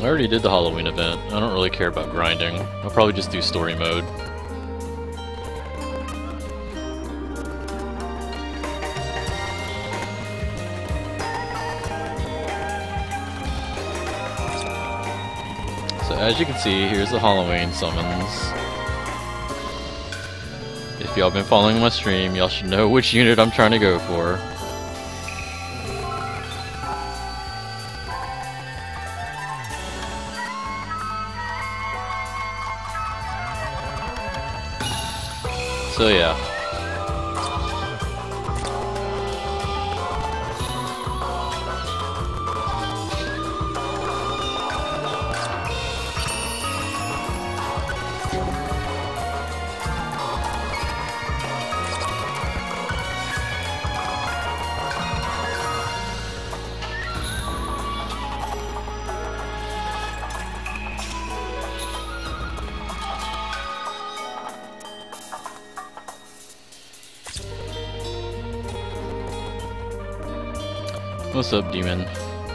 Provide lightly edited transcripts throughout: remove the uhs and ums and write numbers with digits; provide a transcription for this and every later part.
I already did the Halloween event. I don't really care about grinding. I'll probably just do story mode. So as you can see, here's the Halloween summons. If y'all been following my stream, y'all should know which unit I'm trying to go for. So yeah. What's up, demon?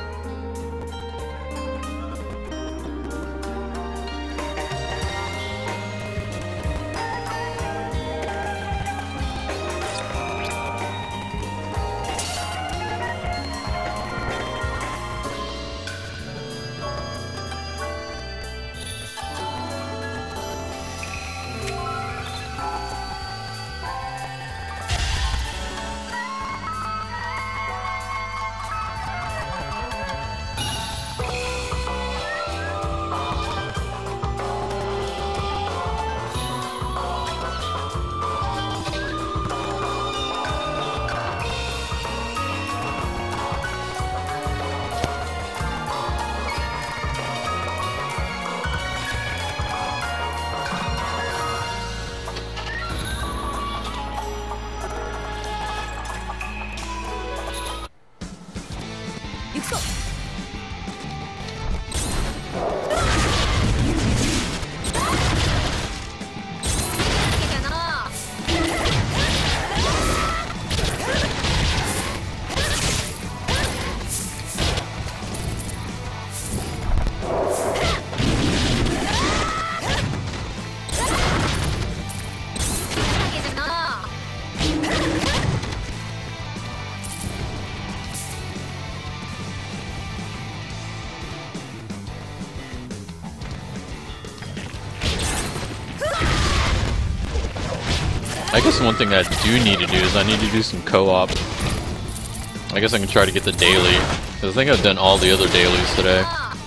I guess one thing I do need to do is I need to do some co-op. I guess I can try to get the daily, because I think I've done all the other dailies today.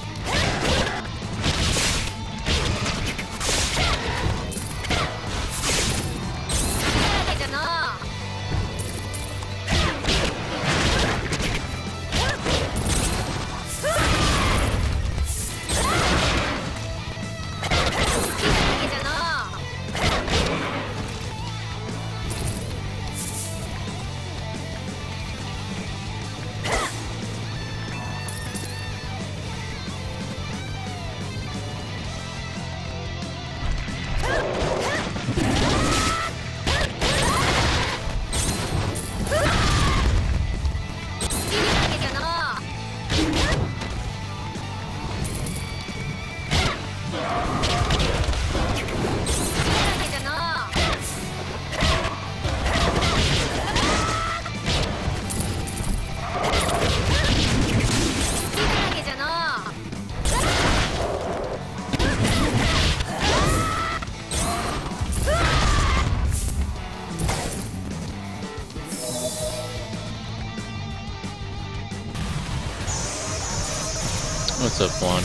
What's up, Juan?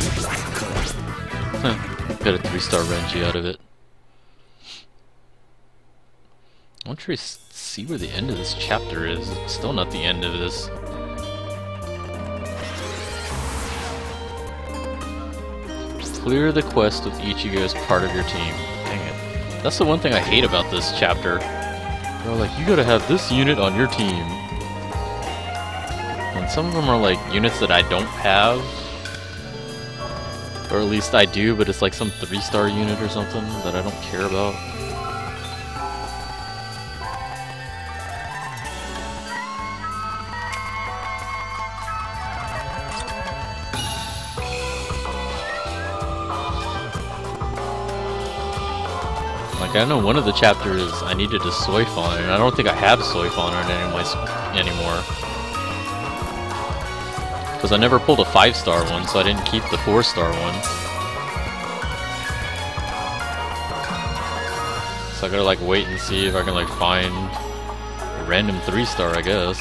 Got a 3-star Renji out of it. I want to see where the end of this chapter is. It's still not the end of this. Clear the quest with Ichigo as part of your team. Dang it. That's the one thing I hate about this chapter. They're like, you gotta have this unit on your team. And some of them are like units that I don't have. Or at least I do, but it's like some 3-star unit or something that I don't care about. Like, I know one of the chapters I needed a Soifon, and I don't think I have Soifon anymore. Because I never pulled a 5-star one, so I didn't keep the 4-star one. So I gotta like wait and see if I can like find a random 3-star, I guess.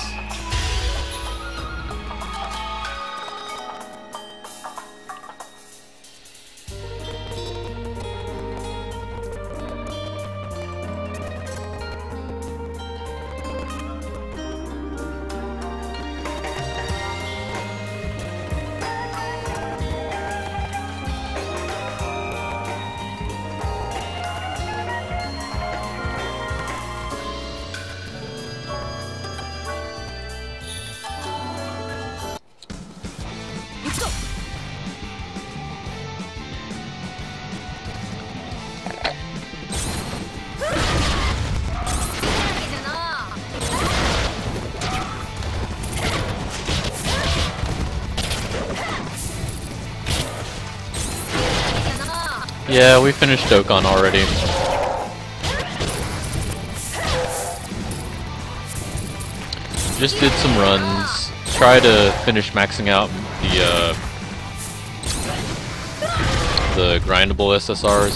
Yeah, we finished Dokkan already. Just did some runs. Try to finish maxing out the grindable SSRs.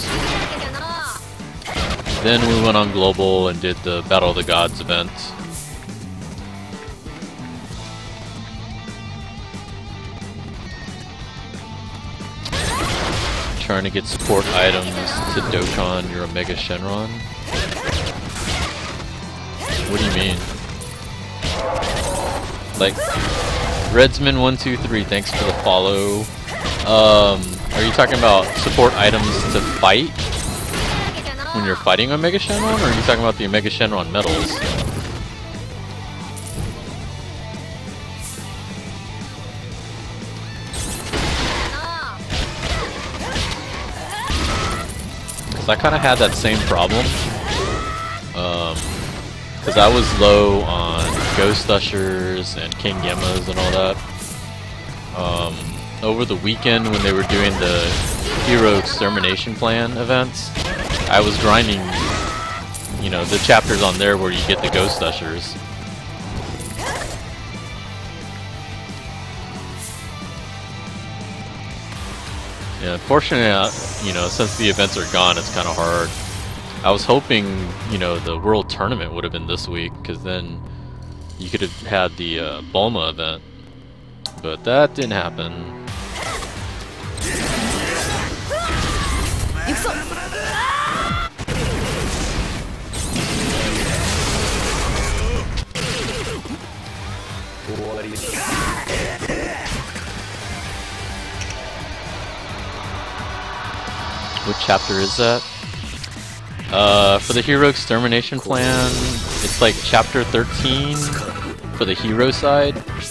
Then we went on global and did the Battle of the Gods event. Trying to get support items to Dokkan your Omega Shenron. What do you mean? Like, Redsman123, thanks for the follow. Are you talking about support items to fight when you're fighting Omega Shenron, or are you talking about the Omega Shenron medals? I kind of had that same problem, because I was low on Ghost Ushers and King Gemmas and all that. Over the weekend when they were doing the Hero Extermination Plan events, I was grinding, you know, the chapters on there where you get the Ghost Ushers. Yeah, unfortunately, you know, since the events are gone, it's kind of hard. I was hoping, you know, the World Tournament would have been this week, because then you could have had the Bulma event, but that didn't happen. What chapter is that? For the Hero Extermination Plan, it's like chapter 13 for the hero side.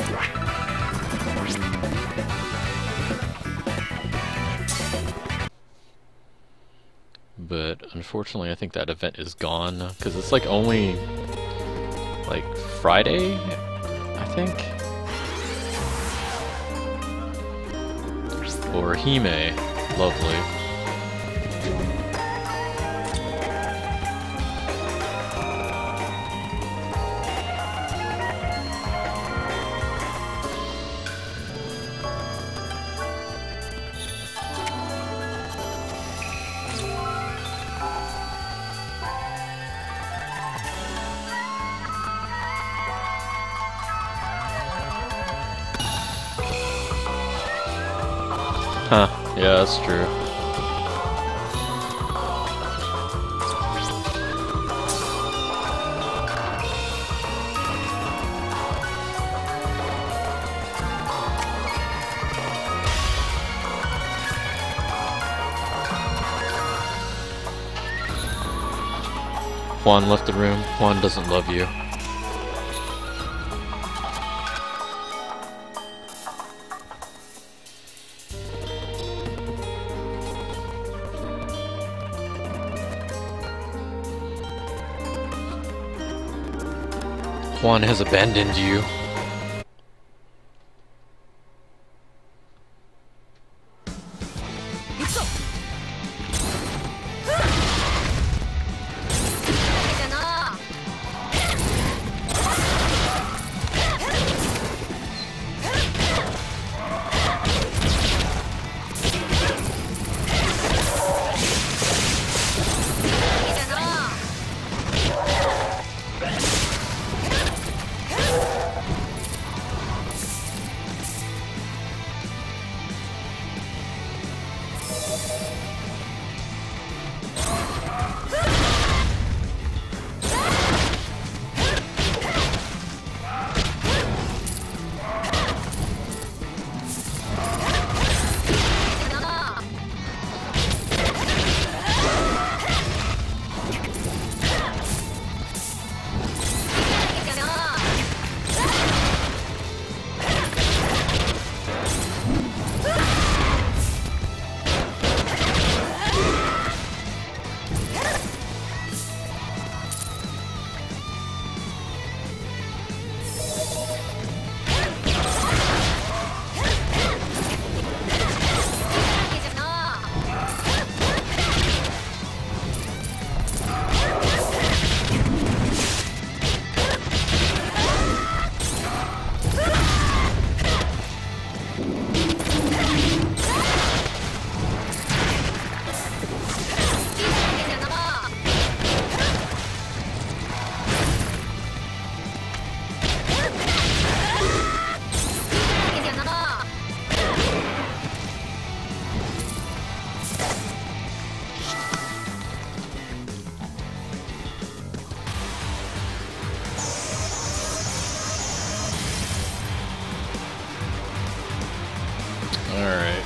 But unfortunately, I think that event is gone, because it's like only like Friday, I think? Or Hime, lovely. Huh, yeah, that's true. Juan left the room. Juan doesn't love you. Juan has abandoned you. Alright.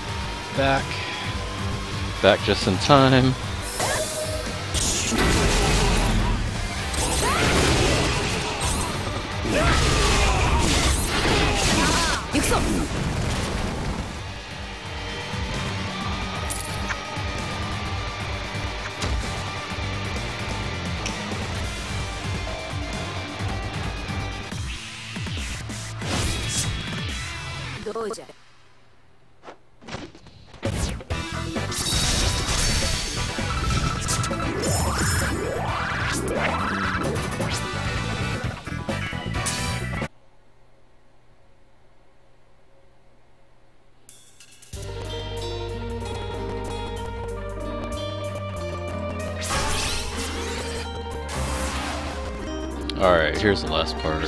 Back just in time. Alright, here's the last part.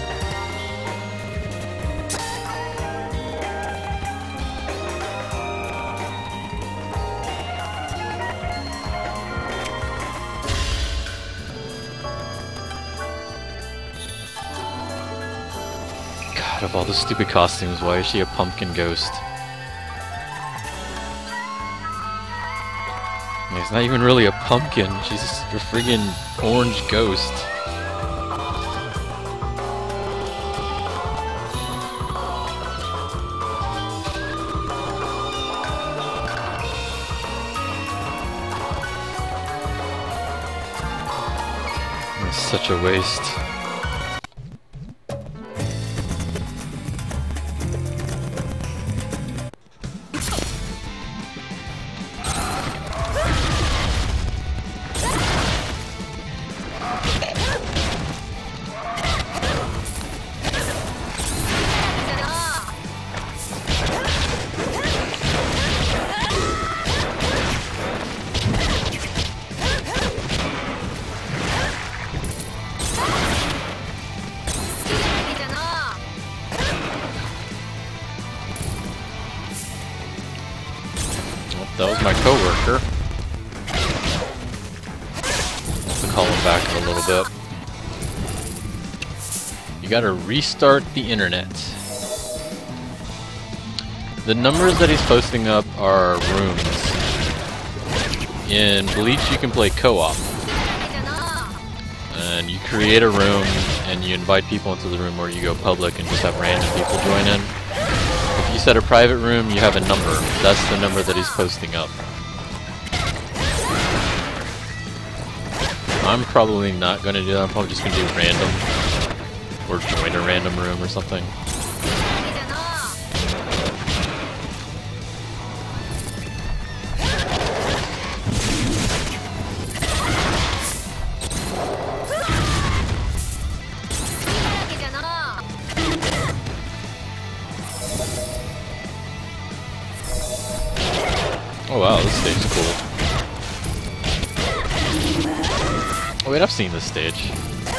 God, of all the stupid costumes, why is she a pumpkin ghost? It's not even really a pumpkin, she's a friggin' orange ghost. It's such a waste. That was my coworker. I'll call him back in a little bit. You gotta restart the internet. The numbers that he's posting up are rooms. In Bleach you can play co-op. And you create a room and you invite people into the room, or you go public and just have random people join in. If you set a private room, you have a number. That's the number that he's posting up. I'm probably not going to do that. I'm probably just going to do random. Or join a random room or something. Oh wow, this stage is cool. Oh wait, I've seen this stage.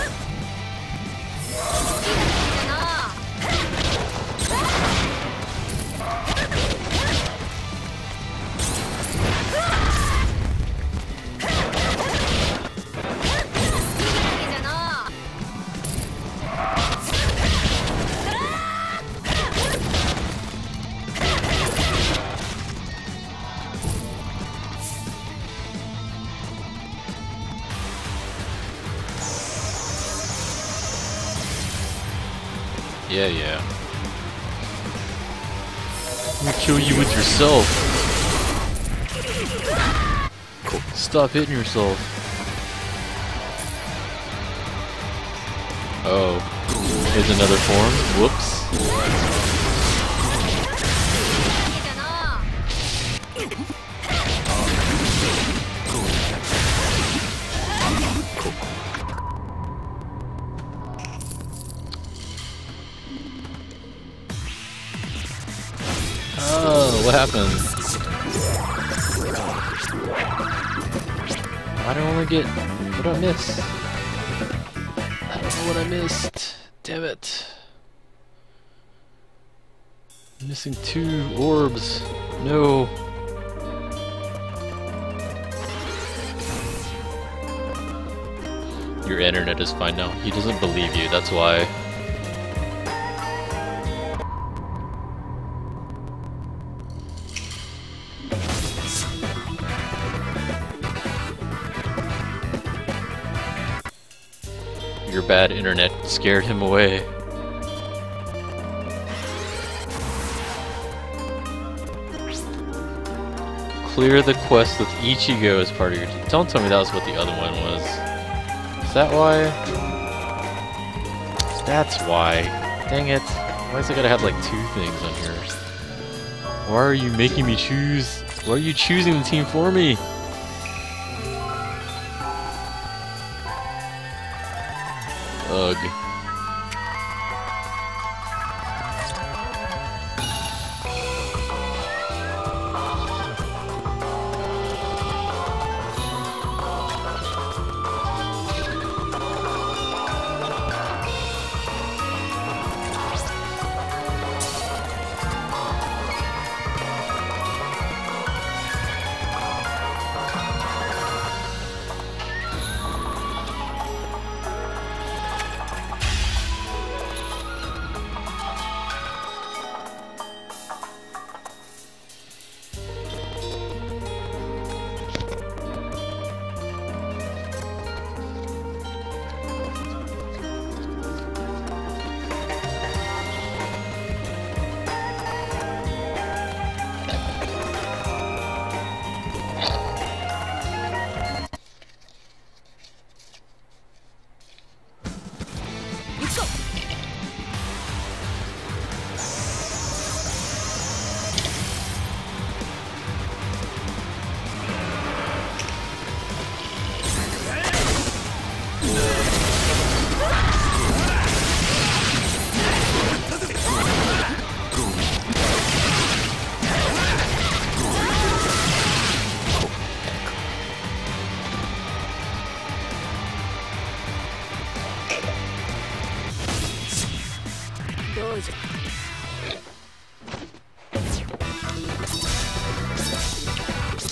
Yeah. I'm gonna kill you with yourself. Stop hitting yourself. Oh. Here's another form. Whoops. Oh, what happened? Why do I only get... What did I miss? I don't know what I missed. Damn it. I'm missing 2 orbs. No. Your internet is fine now. He doesn't believe you, that's why. Your bad internet scared him away. Clear the quest with Ichigo as part of your team. Don't tell me that was what the other one was. Is that why? That's why. Dang it. Why is it gotta have like 2 things on here? Why are you making me choose? Why are you choosing the team for me? Ugh.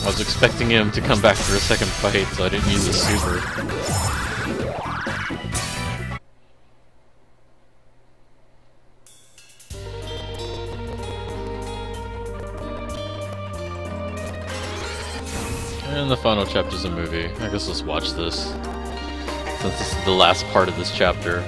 I was expecting him to come back for a second fight, so I didn't use his super. And the final chapter's a movie. I guess let's watch this, since this is the last part of this chapter.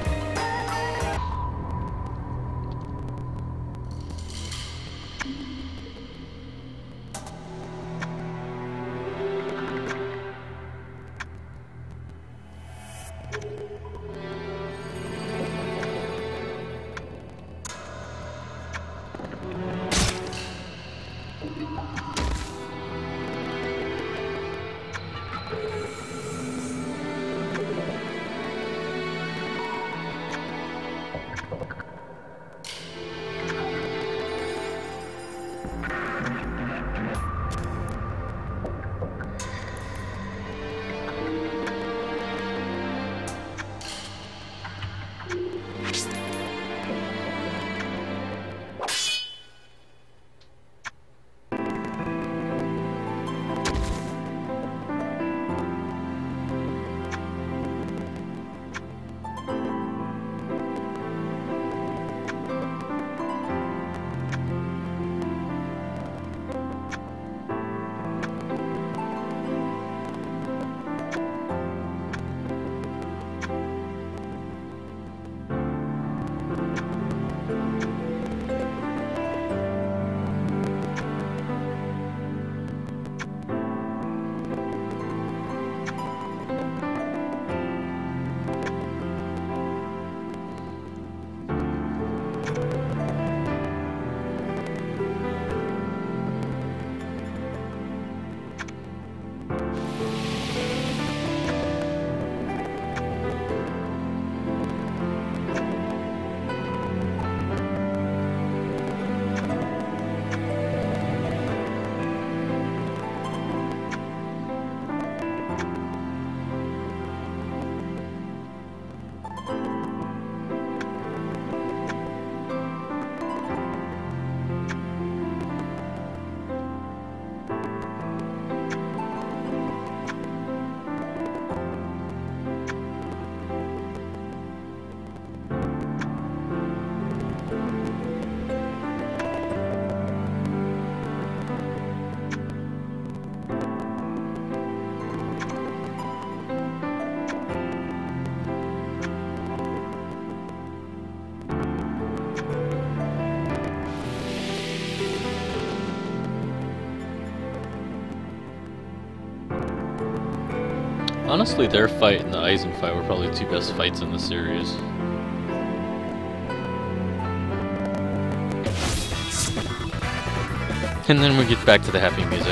Honestly, their fight and the Aizen fight were probably the two best fights in the series. And then we get back to the happy music.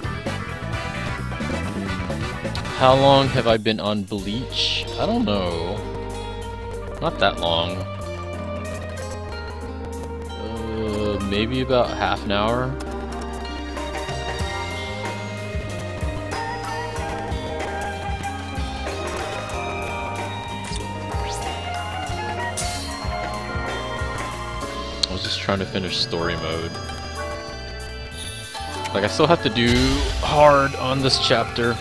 How long have I been on Bleach? I don't know. Not that long. Maybe about half an hour. I was just trying to finish story mode. Like, I still have to do hard on this chapter.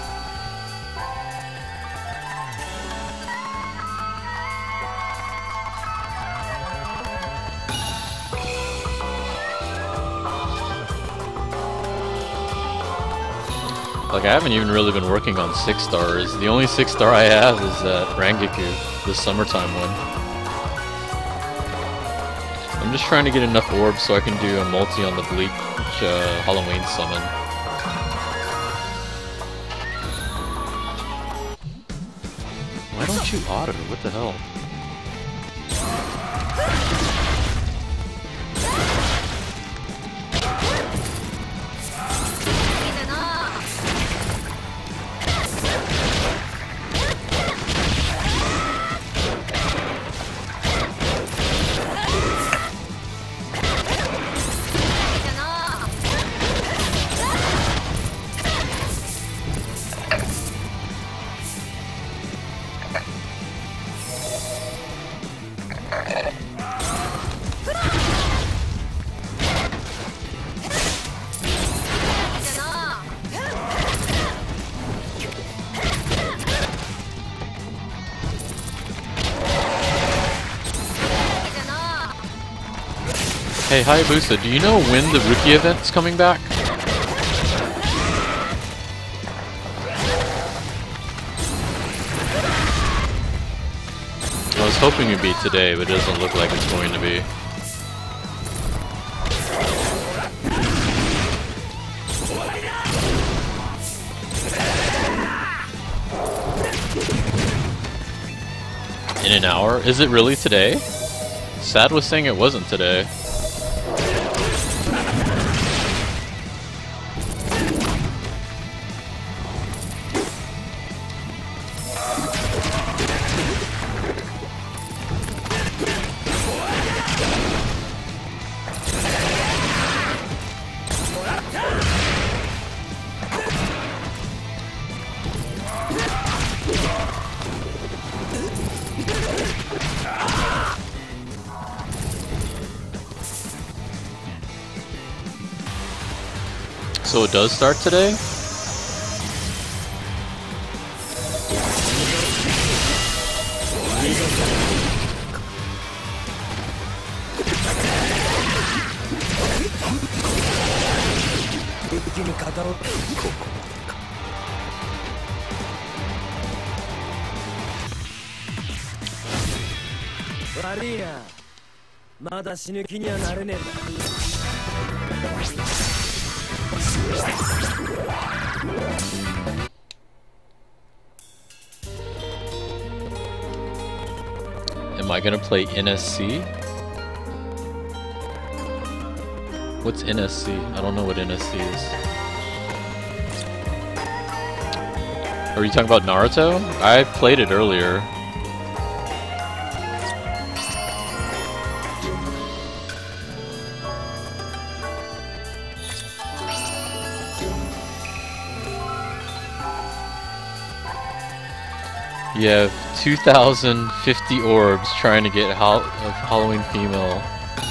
Like, I haven't even really been working on 6 stars. The only 6 star I have is that Rangiku, the summertime one. I'm just trying to get enough orbs so I can do a multi on the Bleach Halloween summon. Why don't you auto? What the hell? Hey, Hayabusa, do you know when the rookie event's coming back? I was hoping it'd be today, but it doesn't look like it's going to be. In an hour? Is it really today? Sad was saying it wasn't today. So it does start today? Am I gonna play NSC? What's NSC? I don't know what NSC is. Are you talking about Naruto? I played it earlier. You have 2,050 orbs trying to get a Halloween female.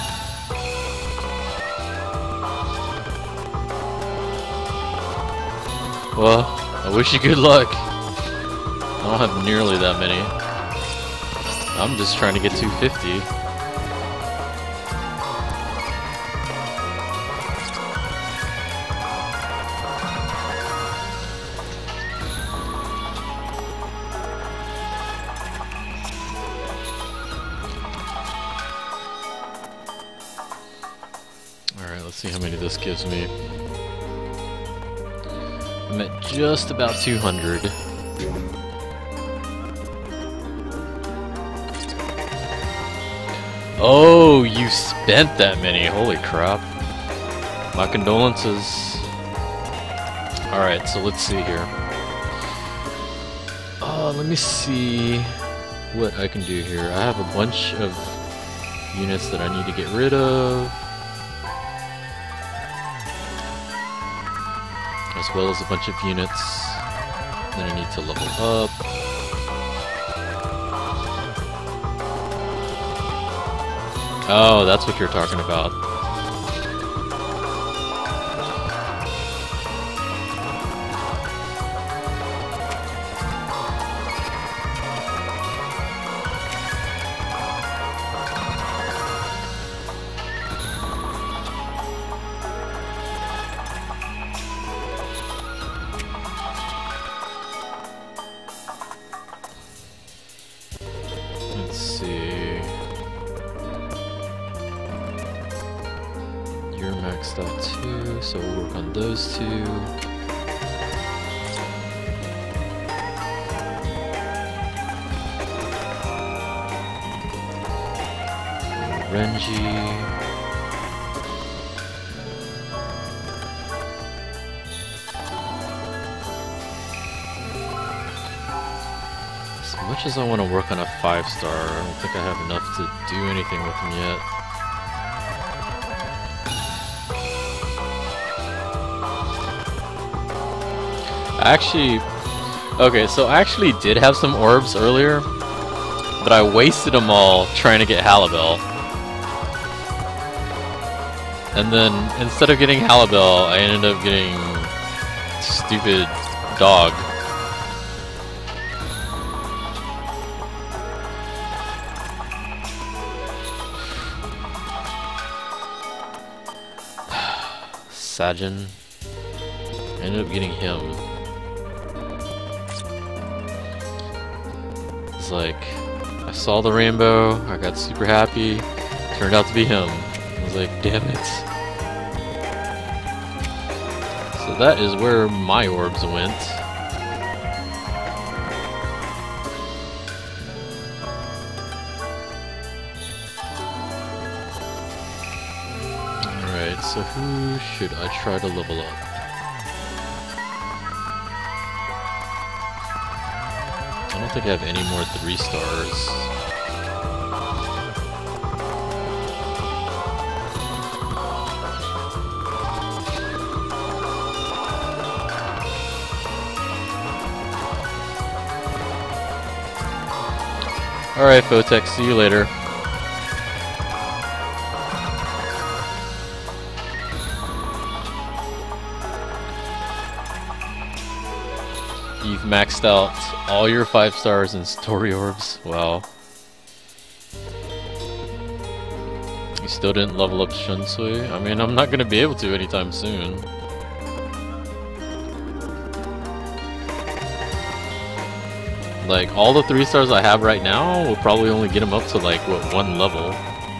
Well, I wish you good luck. I don't have nearly that many. I'm just trying to get 250. Let's see how many this gives me. I'm at just about 200. Oh, you spent that many. Holy crap. My condolences. Alright, so let's see here. Let me see what I can do here. I have a bunch of units that I need to get rid of, as well as a bunch of units that I need to level up. Oh, that's what you're talking about. Let's see. You're maxed out too, so we'll work on those two. Renji. As much as I want to work on a 5-star, I don't think I have enough to do anything with him yet. Okay, so I actually did have some orbs earlier, but I wasted them all trying to get Halibel. And then, instead of getting Halibel, I ended up getting stupid dog. Sajin. I ended up getting him. It's like, I saw the rainbow, I got super happy, turned out to be him. I was like, damn it. So that is where my orbs went. Alright, so who should I try to level up? I don't think I have any more 3 stars. Alright, Photex, see you later. You've maxed out all your 5 stars in story orbs. Wow. You still didn't level up Shunsui? I mean, I'm not gonna be able to anytime soon. Like, all the 3 stars I have right now will probably only get them up to like, what, 1 level.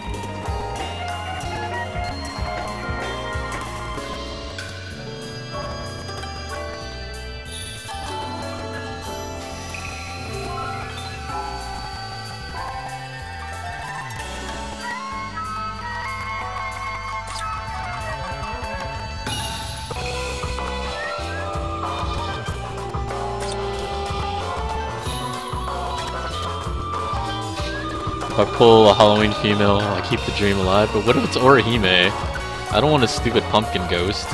If I pull a Halloween female, I keep the dream alive, but what if it's Orihime? I don't want a stupid pumpkin ghost.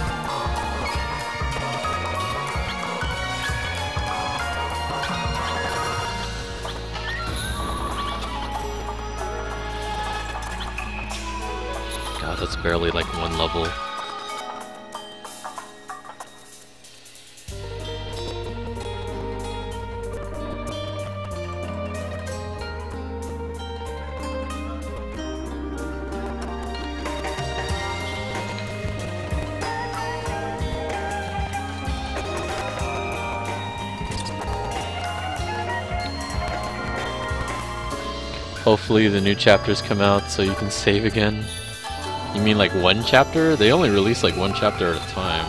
God, that's barely like 1 level. Hopefully the new chapters come out so you can save again. You mean like 1 chapter? They only release like 1 chapter at a time.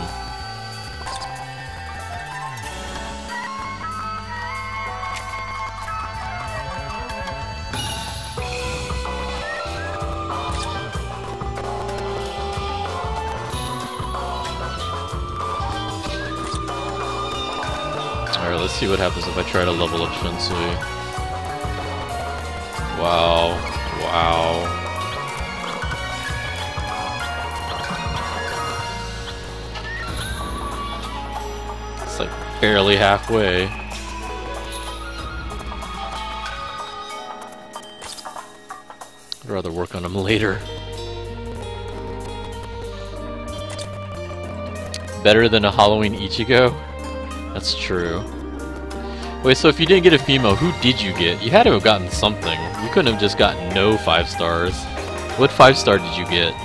Alright, let's see what happens if I try to level up Shunsui. Wow. Wow. It's like barely halfway. I'd rather work on them later. Better than a Halloween Ichigo? That's true. Wait, so if you didn't get a female, who did you get? You had to have gotten something. You couldn't have just gotten no 5 stars. What 5 star did you get?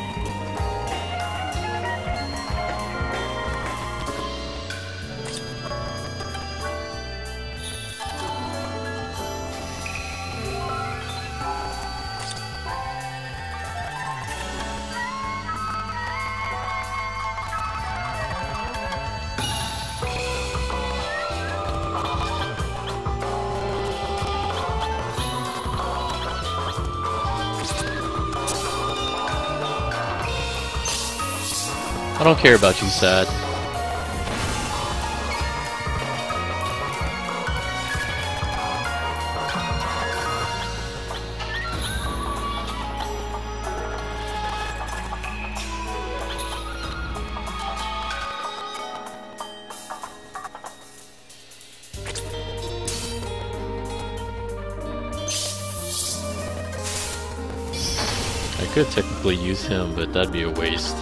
I don't care about you, Sad. I could technically use him, but that'd be a waste.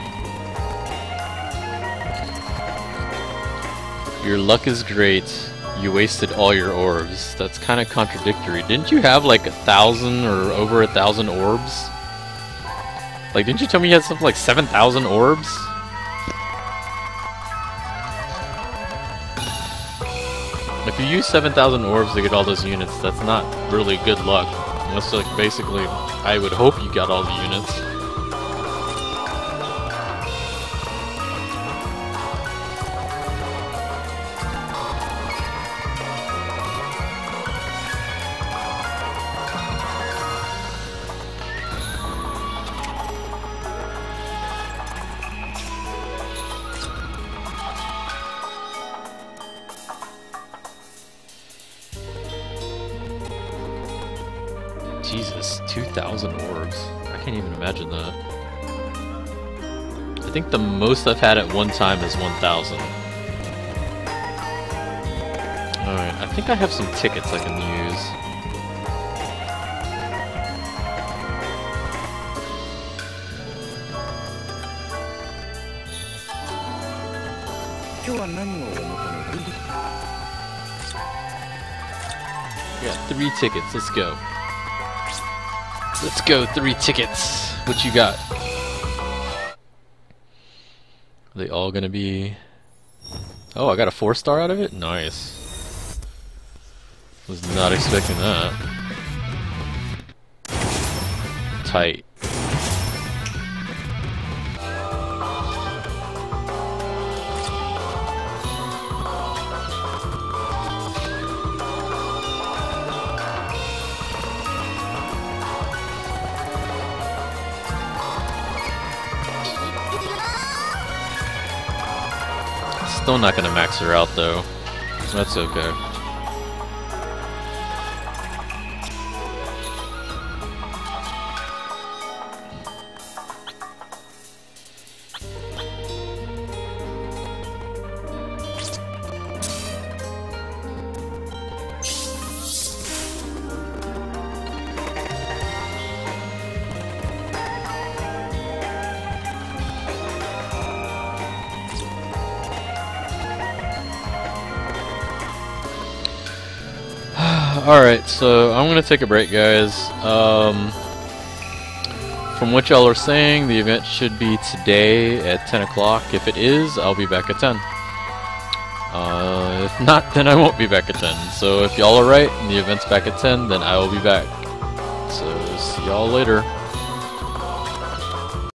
Your luck is great. You wasted all your orbs. That's kind of contradictory. Didn't you have like 1,000 or over 1,000 orbs? Like, didn't you tell me you had something like 7,000 orbs? If you use 7,000 orbs to get all those units, that's not really good luck. Unless, like, basically, I would hope you got all the units. Jesus, 2,000 orbs. I can't even imagine that. I think the most I've had at one time is 1,000. Alright, I think I have some tickets I can use. Got 3 tickets, let's go. Let's go, 3 tickets. What you got? Are they all gonna be... Oh, I got a 4-star out of it? Nice. Was not expecting that. Tight. Still not gonna max her out though. That's okay. Alright, so I'm gonna take a break, guys. From what y'all are saying, the event should be today at 10 o'clock. If it is, I'll be back at 10. If not, then I won't be back at 10. So if y'all are right and the event's back at 10, then I will be back. So see y'all later.